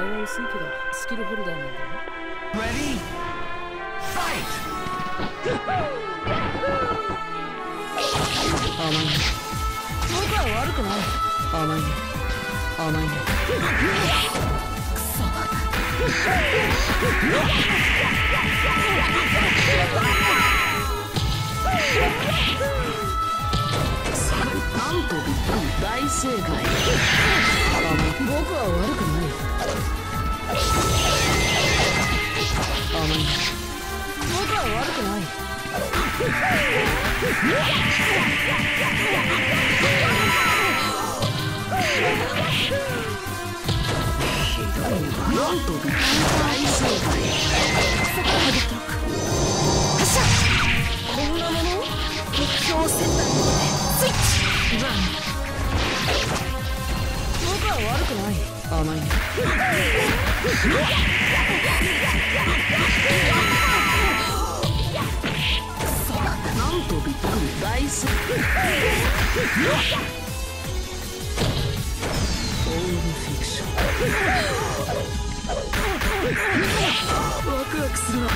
は薄いけどスキルホルダーなんだね。 Ready? Fight! 甘いね。僕は悪くない。甘いね。甘いね。くそ。なんとびっくり。大正解。僕は悪くない。甘いね。僕は悪くない。なんとびっくり。大正解。こんなもの？目標センターにスイッチ。僕は悪くない。甘いね。なんとびっくり。大正解。オールフィクション。ワクワクするわ。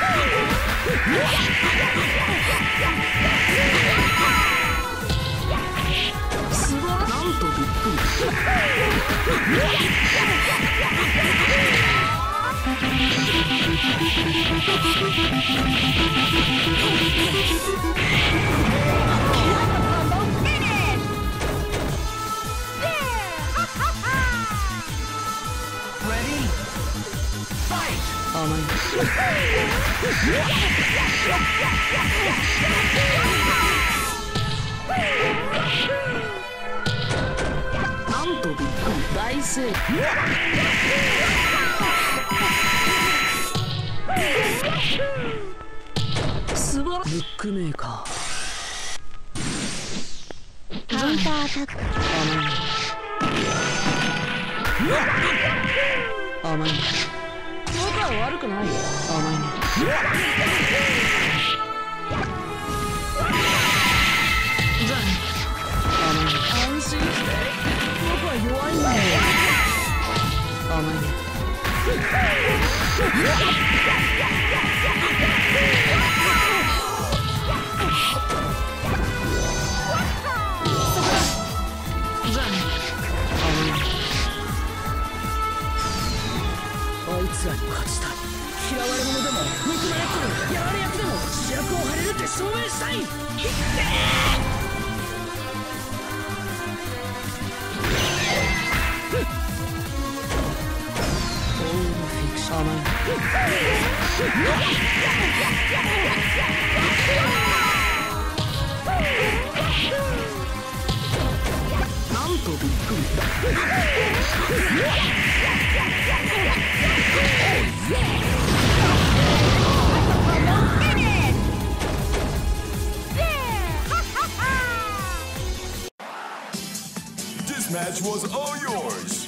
すごい。なんとびっくり。 Ready? Fight! 甘い。なんとびっくり。大正解。素晴らしい。ブックメーカー。カウンターアタック。甘いね。僕は悪くないよ。甘いね。安心して。僕は弱いんだよ。甘いね。あいつらに勝ちたい。嫌われ者でも憎まれっ子でもやられ役でも主役を張れるって証明したい。甘い。なんとびっくり。 This match was all yours.